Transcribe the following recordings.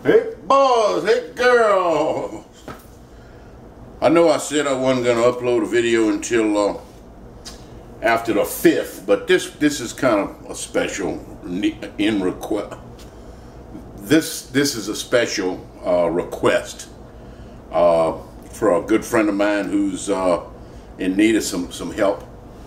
Hey boys, hey girls. I know I said I wasn't going to upload a video until after the 5th, but this is kind of a special request. This is a special request for a good friend of mine who's in need of some help.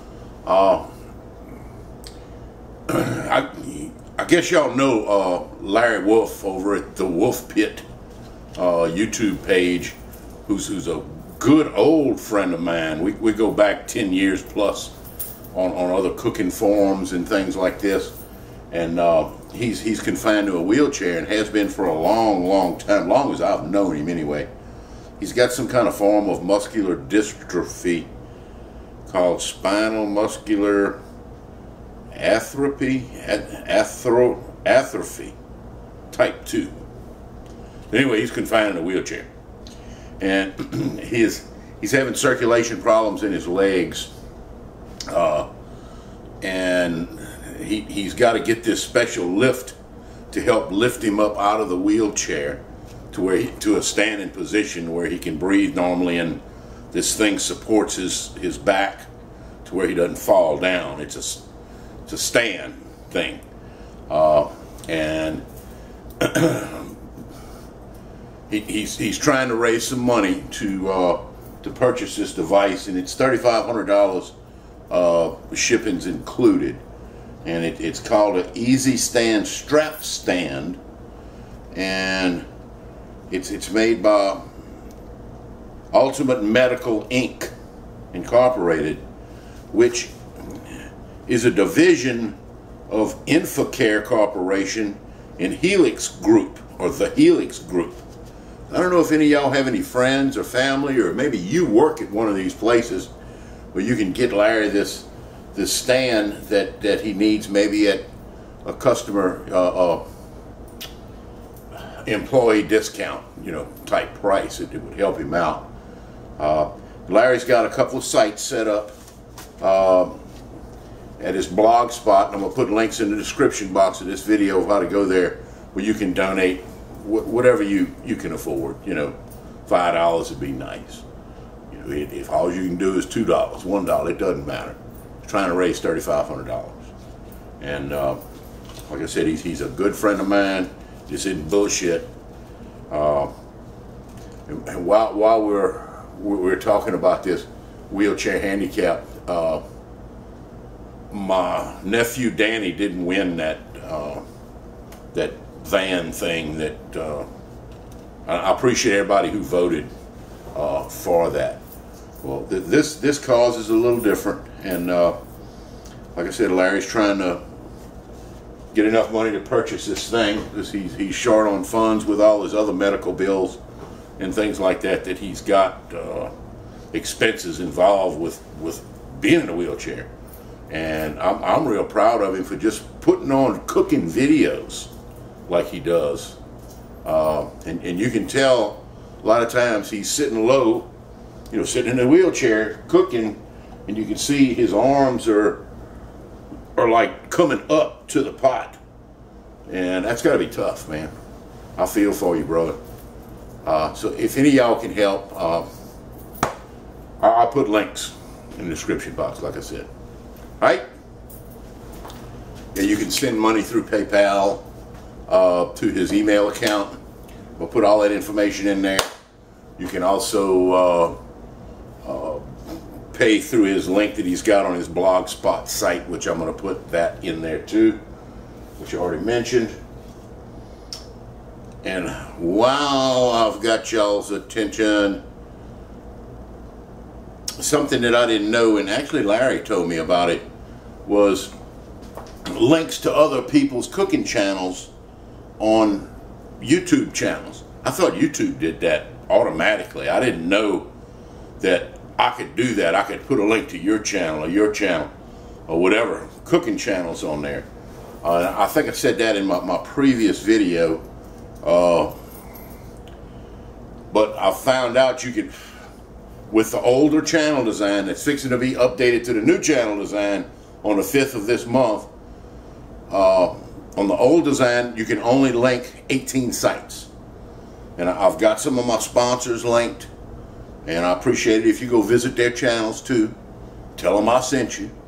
I guess y'all know Larry Wolf over at the Wolf Pit YouTube page, who's a good old friend of mine. We go back 10 years plus on other cooking forums and things like this, and he's confined to a wheelchair and has been for a long time, long as I've known him anyway. He's got some kind of form of muscular dystrophy called spinal muscular atrophy type 2. Anyway, he's confined in a wheelchair, and he's having circulation problems in his legs, and he's got to get this special lift to help lift him up out of the wheelchair to a standing position where he can breathe normally, and this thing supports his back to where he doesn't fall down. It's a stand thing, and he's trying to raise some money to purchase this device, and it's $3,500, shipping's included, and it's called an Easy Stand Strap Stand, and it's made by Ultimate Medical Inc. Incorporated, which is a division of Infocare Corporation in Helix Group, or the Helix Group. I don't know if any of y'all have any friends or family, or maybe you work at one of these places where you can get Larry this stand that he needs, maybe at a customer employee discount, type price. It would help him out. Larry's got a couple of sites set up at his blog spot, and I'm going to put links in the description box of this video of how to go there, where you can donate whatever you can afford. $5 would be nice. If all you can do is $2, $1, it doesn't matter. He's trying to raise $3,500, and like I said, he's a good friend of mine. This isn't bullshit. And while we're talking about this wheelchair handicap, my nephew Danny didn't win that van thing. I appreciate everybody who voted for that. Well, this cause is a little different, and like I said, Larry's trying to get enough money to purchase this thing because he's short on funds with all his other medical bills and things like that he's got expenses involved with being in a wheelchair. And I'm real proud of him for just putting on cooking videos like he does. And you can tell a lot of times he's sitting low, sitting in a wheelchair cooking, and you can see his arms are like coming up to the pot. And that's got to be tough, man. I feel for you, brother. So if any of y'all can help, I'll put links in the description box, like I said. Right? Yeah, you can send money through PayPal to his email account. We'll put all that information in there. You can also pay through his link that he's got on his Blogspot site, which I'm going to put that in there too, which I already mentioned. And while I've got y'all's attention, something that I didn't know, and actually Larry told me about it, was links to other people's cooking channels on YouTube channels. I thought YouTube did that automatically. I didn't know that I could do that. I could put a link to your channel or whatever cooking channels on there. I think I said that in my previous video, but I found out you could, with the older channel design that's fixing to be updated to the new channel design on the 5th of this month, on the old design you can only link 18 sites. And I've got some of my sponsors linked, and I appreciate it if you go visit their channels too. Tell them I sent you.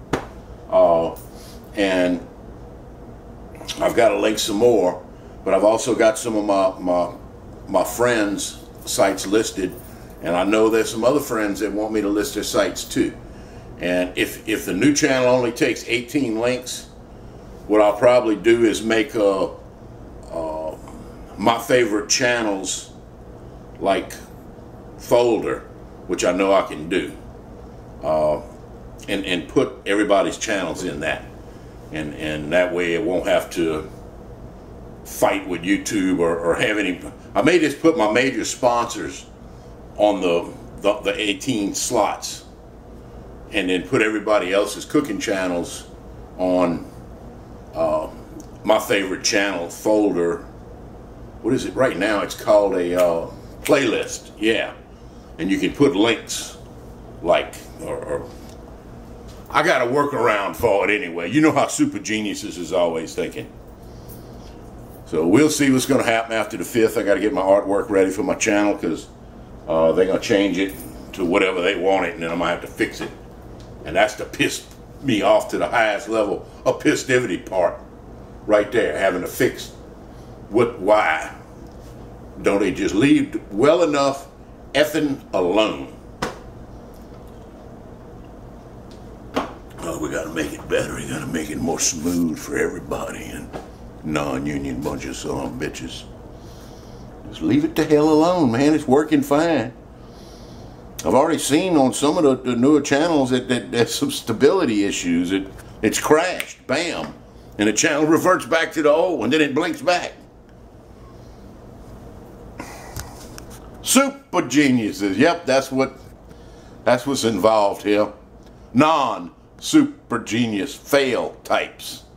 And I've got to link some more, but I've also got some of my friends' sites listed, and I know there's some other friends that want me to list their sites too. And if the new channel only takes 18 links, what I'll probably do is make my favorite channels like folder, which I know I can do, and put everybody's channels in that, and that way it won't have to fight with YouTube or have any. I may just put my major sponsors on the 18 slots, and then put everybody else's cooking channels on my favorite channel folder. What is it right now? It's called a playlist. Yeah, and you can put links like or I got a workaround for it anyway. You know how Super Geniuses is always thinking. So we'll see what's going to happen after the 5th. I got to get my artwork ready for my channel because they're going to change it to whatever they want it, and then I'm going to have to fix it. And that's the piss me off to the highest level of pissivity part right there, having to fix why don't they just leave well enough effing alone? Oh, we got to make it better. We got to make it more smooth for everybody and non-union bunch of son of bitches. Just leave it the hell alone, man. It's working fine. I've already seen on some of the newer channels that there's some stability issues. It's crashed, bam, and the channel reverts back to the old, and then it blinks back. Super Geniuses. Yep, that's what's involved here. Non-super genius fail types.